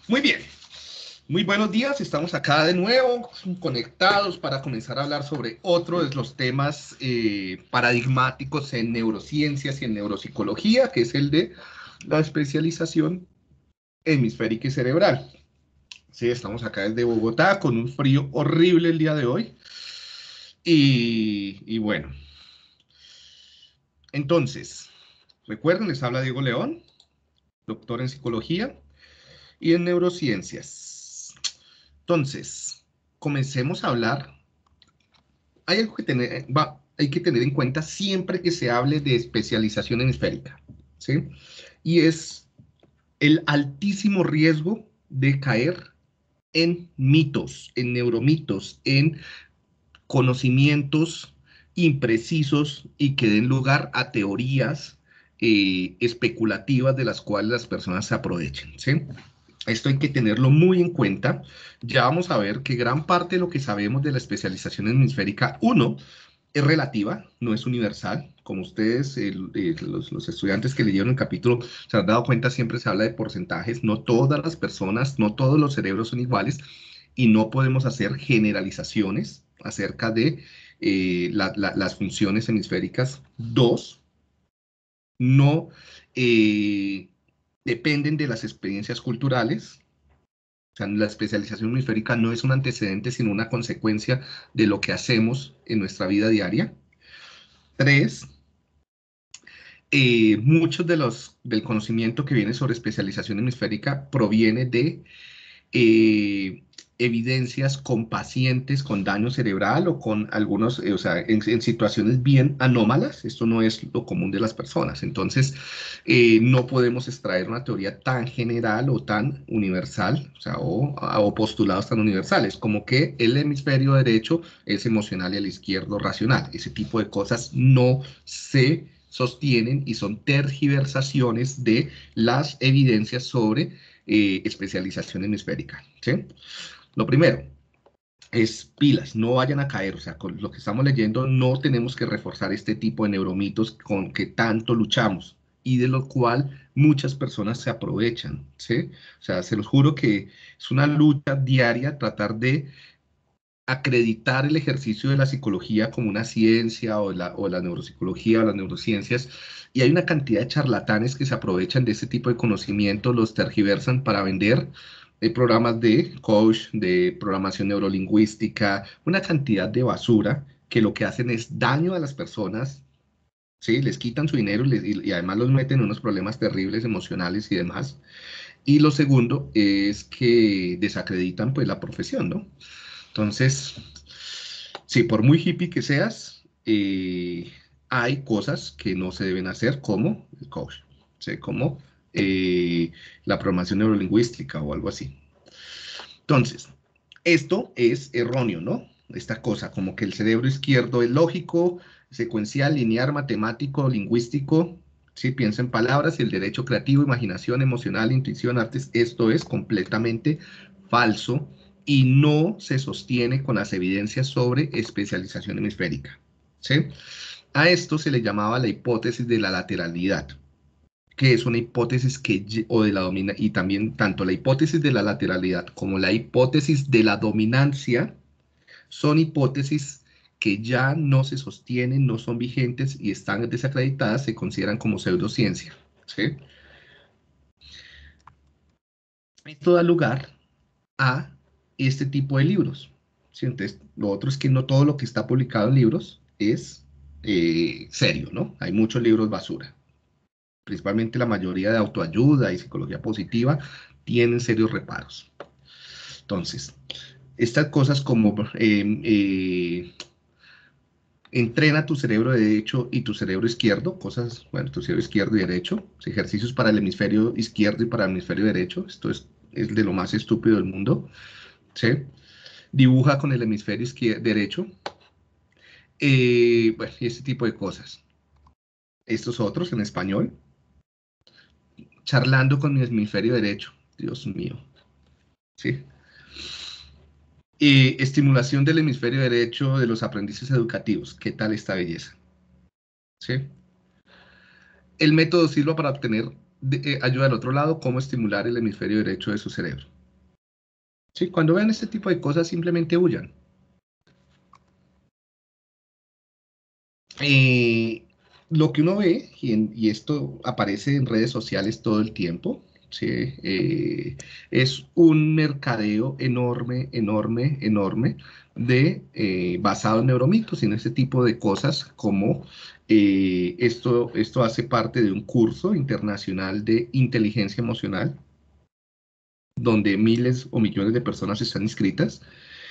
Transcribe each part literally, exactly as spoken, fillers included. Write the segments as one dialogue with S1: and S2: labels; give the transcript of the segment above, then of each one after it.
S1: Muy bien, muy buenos días, estamos acá de nuevo conectados para comenzar a hablar sobre otro de los temas eh, paradigmáticos en neurociencias y en neuropsicología, que es el de la especialización hemisférica y cerebral. Sí, estamos acá desde Bogotá con un frío horrible el día de hoy. Y, y bueno, entonces, recuerden, les habla Diego León, doctor en psicología y en neurociencias. Entonces, comencemos a hablar. Hay algo que tener, va, hay que tener en cuenta siempre que se hable de especialización hemisférica, ¿sí? Y es el altísimo riesgo de caer en mitos, en neuromitos, en conocimientos imprecisos y que den lugar a teorías eh, especulativas de las cuales las personas se aprovechen, ¿sí? Esto hay que tenerlo muy en cuenta. Ya vamos a ver que gran parte de lo que sabemos de la especialización hemisférica, uno, es relativa, no es universal. Como ustedes, el, el, los, los, estudiantes que leyeron el capítulo se han dado cuenta, siempre se habla de porcentajes. No todas las personas, no todos los cerebros son iguales y no podemos hacer generalizaciones acerca de eh, la, la, las funciones hemisféricas. Dos, no eh, dependen de las experiencias culturales. O sea, la especialización hemisférica no es un antecedente, sino una consecuencia de lo que hacemos en nuestra vida diaria. Tres, eh, muchos de los, del conocimiento que viene sobre especialización hemisférica proviene de eh, evidencias con pacientes con daño cerebral o con algunos, eh, o sea, en, en, situaciones bien anómalas. Esto no es lo común de las personas. Entonces, eh, no podemos extraer una teoría tan general o tan universal, o sea, o, o postulados tan universales, como que el hemisferio derecho es emocional y el izquierdo racional. Ese tipo de cosas no se sostienen y son tergiversaciones de las evidencias sobre eh, especialización hemisférica, ¿sí? Lo primero es pilas, no vayan a caer, o sea, con lo que estamos leyendo no tenemos que reforzar este tipo de neuromitos con que tanto luchamos y de lo cual muchas personas se aprovechan, ¿sí? O sea, se los juro que es una lucha diaria tratar de acreditar el ejercicio de la psicología como una ciencia o la, o la neuropsicología o las neurociencias, y hay una cantidad de charlatanes que se aprovechan de ese tipo de conocimiento, los tergiversan para vender eh, programas de coach, de programación neurolingüística, una cantidad de basura que lo que hacen es daño a las personas, ¿sí? Les quitan su dinero les, y, y además los meten en unos problemas terribles emocionales y demás. Y lo segundo es que desacreditan pues la profesión, ¿no? Entonces, sí, por muy hippie que seas, eh, hay cosas que no se deben hacer como el coach, ¿sí? Como eh, la programación neurolingüística o algo así. Entonces, esto es erróneo, ¿no? Esta cosa, como que el cerebro izquierdo es lógico, secuencial, lineal, matemático, lingüístico, ¿sí? Piensa en palabras, y el derecho creativo, imaginación, emocional, intuición, artes, esto es completamente falso y no se sostiene con las evidencias sobre especialización hemisférica, ¿sí? A esto se le llamaba la hipótesis de la lateralidad, que es una hipótesis que, o de la domina, y también tanto la hipótesis de la lateralidad como la hipótesis de la dominancia son hipótesis que ya no se sostienen, no son vigentes y están desacreditadas, se consideran como pseudociencia, ¿sí? Esto da lugar a este tipo de libros, ¿sí? Entonces, lo otro es que no todo lo que está publicado en libros es eh, serio, ¿no? Hay muchos libros basura. Principalmente la mayoría de autoayuda y psicología positiva tienen serios reparos. Entonces, estas cosas como eh, eh, entrena tu cerebro derecho y tu cerebro izquierdo, cosas, bueno, tu cerebro izquierdo y derecho, ejercicios para el hemisferio izquierdo y para el hemisferio derecho, esto es, es de lo más estúpido del mundo, ¿sí? Dibuja con el hemisferio izquierdo, derecho, eh, bueno, y este tipo de cosas. Estos otros en español, charlando con mi hemisferio derecho, Dios mío, ¿sí? Y estimulación del hemisferio derecho de los aprendices educativos. ¿Qué tal esta belleza? ¿Sí? El método sirve para obtener de- eh, ayuda al otro lado, cómo estimular el hemisferio derecho de su cerebro. ¿Sí? Cuando vean este tipo de cosas, simplemente huyan. Eh, lo que uno ve, y, en- y esto aparece en redes sociales todo el tiempo, ¿sí? Eh, es un mercadeo enorme, enorme, enorme, de, eh, basado en neuromitos y en ese tipo de cosas como eh, esto, esto hace parte de un curso internacional de inteligencia emocional, donde miles o millones de personas están inscritas.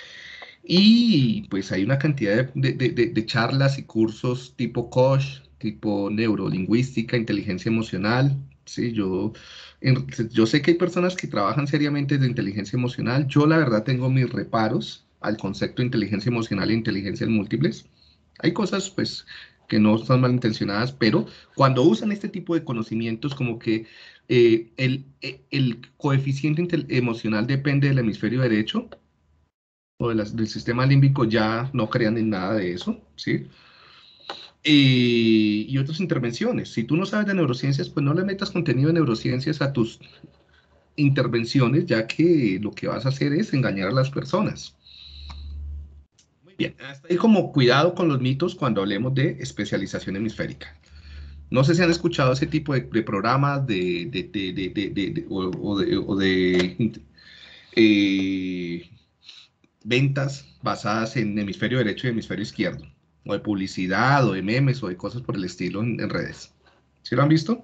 S1: Y pues hay una cantidad de, de- de- de charlas y cursos tipo coach, tipo neurolingüística, inteligencia emocional. Sí, yo, en- yo sé que hay personas que trabajan seriamente de inteligencia emocional. Yo la verdad tengo mis reparos al concepto de inteligencia emocional e inteligencias múltiples. Hay cosas pues que no están malintencionadas, pero cuando usan este tipo de conocimientos como que eh, el, eh, el coeficiente intel- emocional depende del hemisferio derecho, o de las- del sistema límbico, ya no crean en nada de eso, ¿sí? Y, y otras intervenciones. Si tú no sabes de neurociencias, pues no le metas contenido de neurociencias a tus intervenciones, ya que lo que vas a hacer es engañar a las personas. Muy bien, hasta ahí como cuidado con los mitos cuando hablemos de especialización hemisférica. No sé si han escuchado ese tipo de, de programas de, de, de, de, de, de- de- o, o de, o de eh, ventas basadas en hemisferio derecho y hemisferio izquierdo, o de publicidad, o de memes, o de cosas por el estilo en, en redes. ¿Sí lo han visto?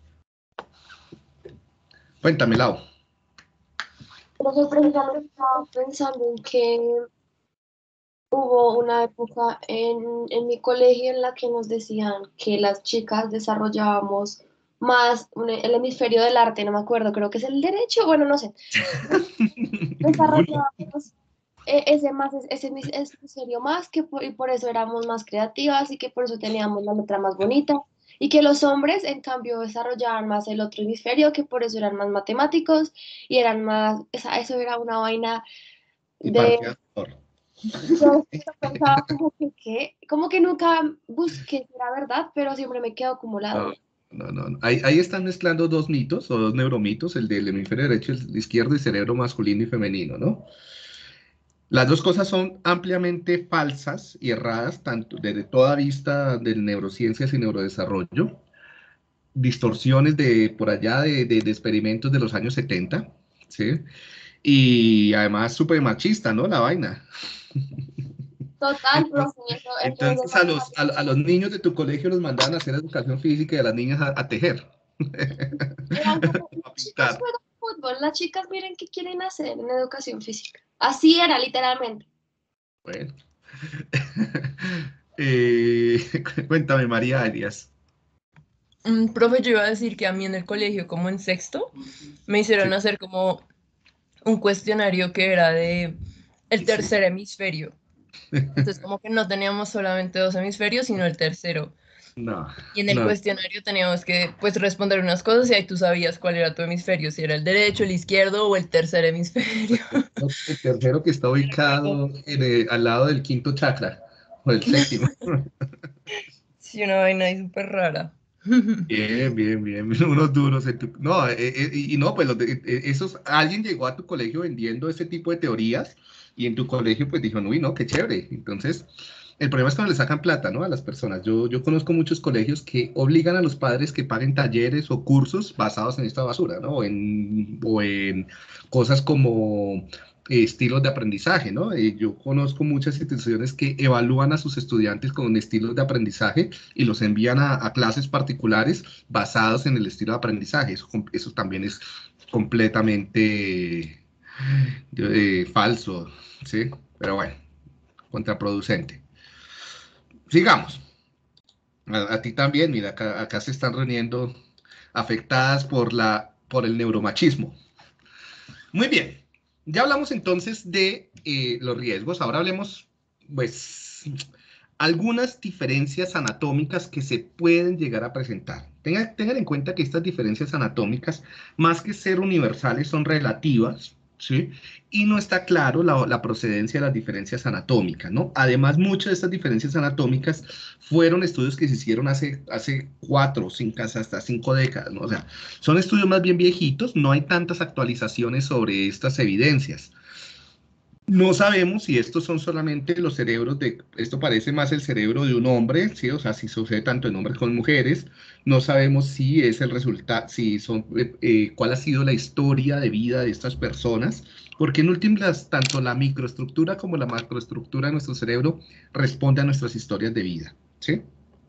S1: Cuéntame, Lau.
S2: Pero precisamente estaba pensando en que hubo una época en, en mi colegio en la que nos decían que las chicas desarrollábamos más un- el hemisferio del arte, no me acuerdo, creo que es el derecho, bueno, no sé,
S1: Google.
S2: desarrollábamos eh, ese más, ese hemis- ese hemisferio más, que por, y por eso éramos más creativas y que por eso teníamos la letra más bonita, y que los hombres, en cambio, desarrollaban más el otro hemisferio, que por eso eran más matemáticos y eran más, esa, eso era una vaina
S1: Y
S2: de.
S1: partía mejor.
S2: Yo pensaba como que, ¿qué? Como que nunca busqué si era verdad, pero siempre me quedo como la
S1: No,
S2: duda.
S1: no, no. Ahí, ahí están mezclando dos mitos o dos neuromitos, el del hemisferio derecho y el izquierdo y cerebro masculino y femenino, ¿no? Las dos cosas son ampliamente falsas y erradas, tanto desde toda vista de neurociencias y neurodesarrollo. Distorsiones de por allá de, de- de experimentos de los años setenta, ¿sí? Y además súper machista, ¿no? La vaina.
S2: Total,
S1: Entonces,
S2: profe, eso, eso es de
S1: entonces a los, a,
S2: matemáticas.
S1: a los niños de tu colegio los mandaban a hacer educación física y a las niñas a, a tejer,
S2: Eran como,
S1: a
S2: chicos
S1: pintar.
S2: juegan fútbol, las chicas miren qué quieren hacer en educación física. Así era, literalmente.
S1: Bueno. Eh, cuéntame, María Arias.
S3: Mm, profe, yo iba a decir que a mí en el colegio, como en sexto, me
S1: Sí,
S3: hicieron hacer como un cuestionario que era de el
S1: sí.
S3: tercer hemisferio. Entonces, como que no teníamos solamente dos hemisferios, sino el tercero.
S1: No,
S3: Y en el
S1: no.
S3: cuestionario teníamos que, pues, responder unas cosas y ahí tú sabías cuál era tu hemisferio, si era el derecho, el izquierdo o el tercer hemisferio.
S1: El tercero que está
S3: Era como,
S1: ubicado en el- al lado del quinto chakra, o el séptimo.
S3: sí, una vaina ahí súper rara.
S1: Bien, bien, bien, unos duros. En tu- No, eh, eh, y y no, pues los de- eh, esos, alguien llegó a tu colegio vendiendo ese tipo de teorías y en tu colegio pues dijo, uy, no, qué chévere. Entonces, el problema es cuando le sacan plata, ¿no? A las personas. Yo, yo conozco muchos colegios que obligan a los padres que paguen talleres o cursos basados en esta basura, ¿no? O en, o en cosas como eh, estilos de aprendizaje, ¿no? Eh, yo conozco muchas instituciones que evalúan a sus estudiantes con estilos de aprendizaje y los envían a, a clases particulares basados en el estilo de aprendizaje. Eso, com- eso también es completamente eh, falso, ¿sí? Pero bueno, contraproducente. Sigamos. A, a ti también, mira, acá, acá se están reuniendo afectadas por, la, por el neuromachismo. Muy bien. Ya hablamos entonces de eh, los riesgos. Ahora hablemos, pues, algunas diferencias anatómicas que se pueden llegar a presentar. Tengan, tengan en cuenta que estas diferencias anatómicas, más que ser universales, son relativas, ¿sí? Y no está claro la, la procedencia de las diferencias anatómicas, ¿no? Además, muchas de estas diferencias anatómicas fueron estudios que se hicieron hace, hace cuatro, cinco, hasta cinco décadas, ¿no? O sea, son estudios más bien viejitos, no hay tantas actualizaciones sobre estas evidencias. No sabemos si estos son solamente los cerebros de, esto parece más el cerebro de un hombre, ¿sí? O sea, si sucede tanto en hombres como en mujeres. No sabemos si es el resultado, si son, eh, eh, cuál ha sido la historia de vida de estas personas, porque en últimas, tanto la microestructura como la macroestructura de nuestro cerebro responde a nuestras historias de vida, ¿sí?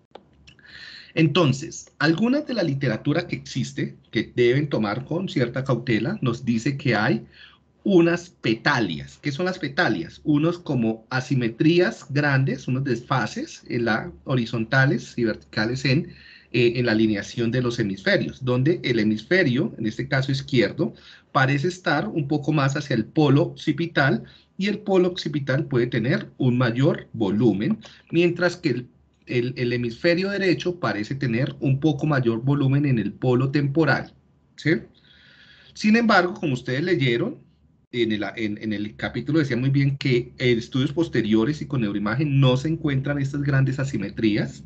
S1: Entonces, algunas de la literatura que existe, que deben tomar con cierta cautela, nos dice que hay unas petalias. ¿Qué son las petalias? Unos como asimetrías grandes, unos desfases en la, horizontales y verticales en, eh, en la alineación de los hemisferios, donde el hemisferio, en este caso izquierdo, parece estar un poco más hacia el polo occipital y el polo occipital puede tener un mayor volumen, mientras que el el, el hemisferio derecho parece tener un poco mayor volumen en el polo temporal, ¿sí? Sin embargo, como ustedes leyeron, en el, en, en el capítulo decía muy bien que en estudios posteriores y con neuroimagen no se encuentran estas grandes asimetrías,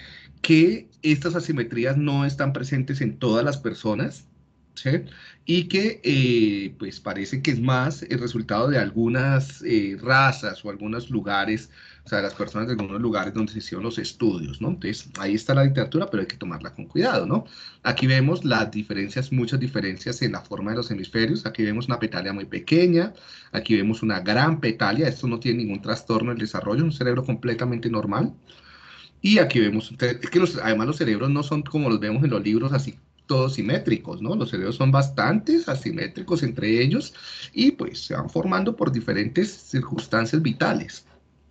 S1: que estas asimetrías no están presentes en todas las personas, ¿sí? Y que eh, pues parece que es más el resultado de algunas eh, razas o algunos lugares, o sea, de las personas de algunos lugares donde se hicieron los estudios, ¿no? Entonces, ahí está la literatura, pero hay que tomarla con cuidado, ¿no? Aquí vemos las diferencias, muchas diferencias en la forma de los hemisferios. Aquí vemos una petalia muy pequeña, aquí vemos una gran petalia, esto no tiene ningún trastorno en el desarrollo, es un cerebro completamente normal. Y aquí vemos, es que los, además los cerebros no son como los vemos en los libros así todos simétricos, ¿no? Los cerebros son bastante asimétricos entre ellos y pues se van formando por diferentes circunstancias vitales,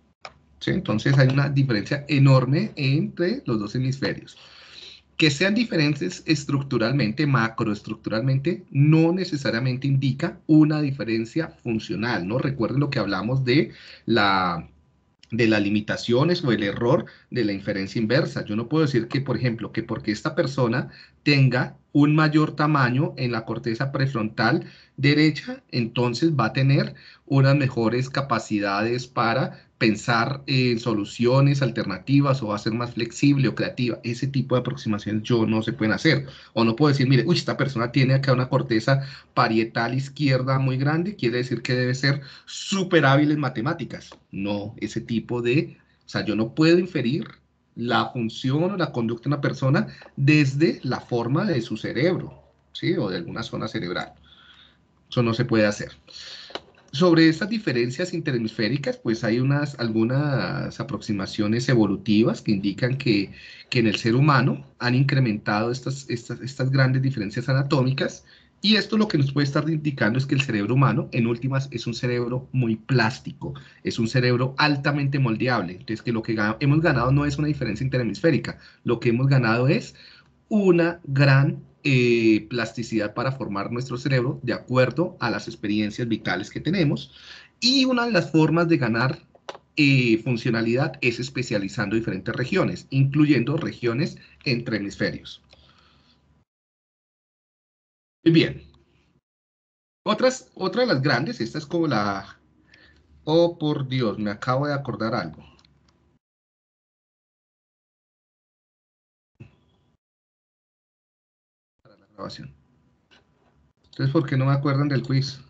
S1: ¿sí? Entonces hay una diferencia enorme entre los dos hemisferios. Que sean diferentes estructuralmente, macroestructuralmente, no necesariamente indica una diferencia funcional, ¿no? Recuerden lo que hablamos de la de las limitaciones o el error de la inferencia inversa. Yo no puedo decir que, por ejemplo, que porque esta persona tenga un mayor tamaño en la corteza prefrontal derecha, entonces va a tener unas mejores capacidades para pensar en soluciones alternativas o va a ser más flexible o creativa. Ese tipo de aproximaciones yo no se pueden hacer. O no puedo decir, mire, uy, esta persona tiene acá una corteza parietal izquierda muy grande, quiere decir que debe ser súper hábil en matemáticas. No, ese tipo de, o sea, yo no puedo inferir la función o la conducta de una persona desde la forma de su cerebro, ¿sí? O de alguna zona cerebral. Eso no se puede hacer. Sobre estas diferencias interhemisféricas, pues hay unas, algunas aproximaciones evolutivas que indican que, que en el ser humano han incrementado estas, estas, estas grandes diferencias anatómicas y esto lo que nos puede estar indicando es que el cerebro humano, en últimas, es un cerebro muy plástico, es un cerebro altamente moldeable. Entonces, que lo que hemos ganado no es una diferencia interhemisférica, lo que hemos ganado es una gran eh, plasticidad para formar nuestro cerebro de acuerdo a las experiencias vitales que tenemos. Y una de las formas de ganar eh, funcionalidad es especializando diferentes regiones, incluyendo regiones entre hemisferios. Muy bien. Otras, otra de las grandes, esta es como la... Oh, por Dios, me acabo de acordar algo. Para la grabación. Entonces, ¿por qué no me acuerdan del quiz?